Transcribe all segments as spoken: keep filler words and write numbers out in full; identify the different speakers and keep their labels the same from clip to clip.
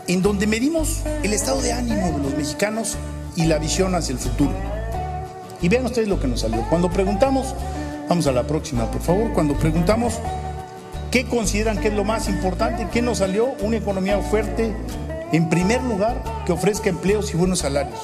Speaker 1: en donde medimos el estado de ánimo de los mexicanos y la visión hacia el futuro. Y vean ustedes lo que nos salió. Cuando preguntamos, vamos a la próxima, por favor, cuando preguntamos qué consideran que es lo más importante, ¿qué nos salió? Una economía fuerte, en primer lugar, que ofrezca empleos y buenos salarios.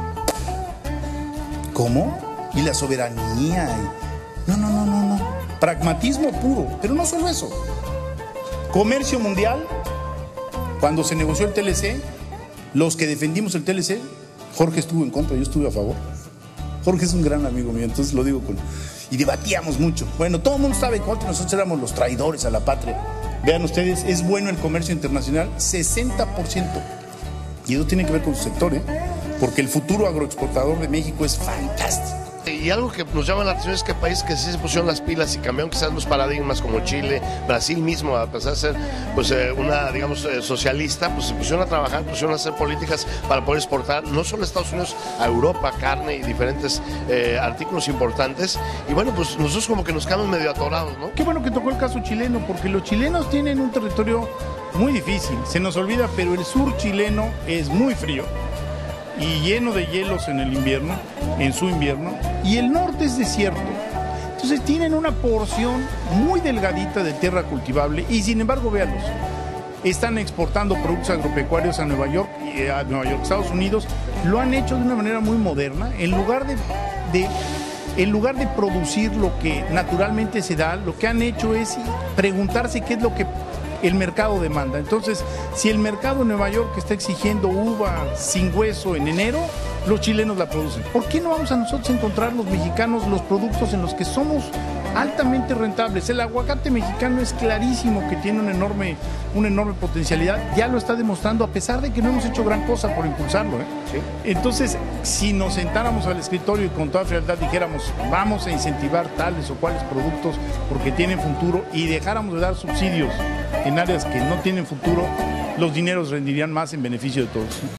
Speaker 1: ¿Cómo? Y la soberanía. Y... No, no, no, no, no. Pragmatismo puro, pero no solo eso. Comercio mundial. Cuando se negoció el T L C, los que defendimos el T L C, Jorge estuvo en contra, yo estuve a favor. Jorge es un gran amigo mío, entonces lo digo con... Y debatíamos mucho. Bueno, todo el mundo estaba en contra, nosotros éramos los traidores a la patria. Vean ustedes, es bueno el comercio internacional, sesenta por ciento. Y eso tiene que ver con su sector, ¿eh? Porque el futuro agroexportador de México es fantástico.
Speaker 2: Y algo que nos llama la atención es que países que sí se pusieron las pilas y cambiaron quizás los paradigmas, como Chile, Brasil mismo, a pesar de ser pues, eh, una, digamos, eh, socialista, pues se pusieron a trabajar, pusieron a hacer políticas para poder exportar, no solo a Estados Unidos, a Europa, carne y diferentes eh, artículos importantes. Y bueno, pues nosotros como que nos quedamos medio atorados, ¿no?
Speaker 1: Qué bueno que tocó el caso chileno, porque los chilenos tienen un territorio muy difícil, se nos olvida, pero el sur chileno es muy frío y lleno de hielos en el invierno, en su invierno, y el norte es desierto. Entonces tienen una porción muy delgadita de tierra cultivable y sin embargo, véanlos, están exportando productos agropecuarios a Nueva York, a Nueva York, Estados Unidos, lo han hecho de una manera muy moderna, en lugar de, de, en lugar de producir lo que naturalmente se da, lo que han hecho es preguntarse qué es lo que el mercado demanda. Entonces, si el mercado en Nueva York está exigiendo uva sin hueso en enero, los chilenos la producen. ¿Por qué no vamos a nosotros a encontrar los mexicanos los productos en los que somos altamente rentables? El aguacate mexicano es clarísimo que tiene una enorme, una enorme potencialidad, ya lo está demostrando a pesar de que no hemos hecho gran cosa por impulsarlo, ¿eh? ¿Sí? Entonces, si nos sentáramos al escritorio y con toda frialdad dijéramos vamos a incentivar tales o cuales productos porque tienen futuro y dejáramos de dar subsidios en áreas que no tienen futuro, los dineros rendirían más en beneficio de todos.